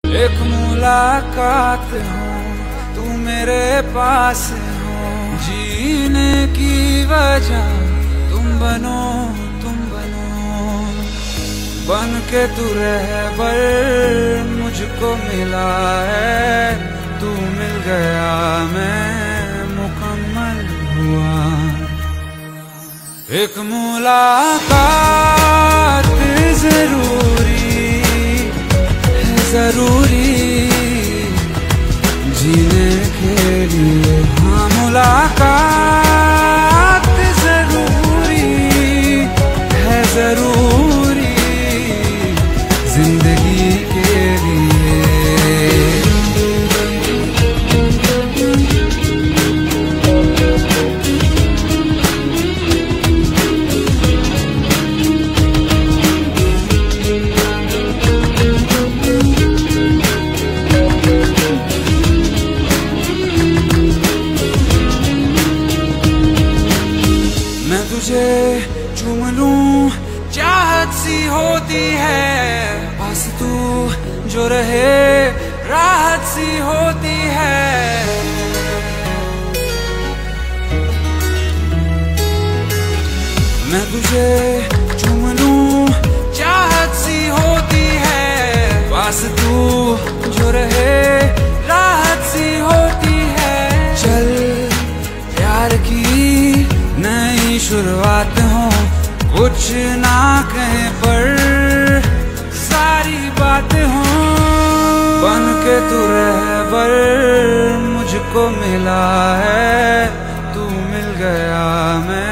एक मुलाकात हो, तू मेरे पास हो, जीने की वजह तुम बनो, तुम बनो। बन के तू रहबर मुझको मिला है, तू मिल गया मैं मुकम्मल हुआ। एक मुलाकात जरूरी है, जरूरी जीने के लिए। हाँ, मुलाकात जरूरी है, जरूरी जिंदगी के लिए। मैं तुझे चूम लूं चाहत सी होती है, बस तू जो रहे राहत सी होती है। मैं तुझे चूम लूं चाहत सी होती है, बस तू जो रहे राहत सी होती है। चल प्यार की नई शुरुआत हो, कुछ ना कहे पर सारी बात हो। बन के तू रहबर मुझको मिला है, तू मिल गया मैं